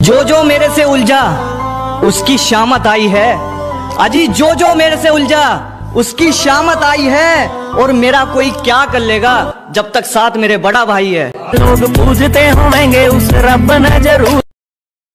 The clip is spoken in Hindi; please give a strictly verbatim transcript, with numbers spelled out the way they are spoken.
जो जो मेरे से उलझा उसकी शामत आई है। अजी जो जो मेरे से उलझा उसकी शामत आई है। और मेरा कोई क्या कर लेगा जब तक साथ मेरे बड़ा भाई है। लोग पूछते होंगे उस रब ने जरूर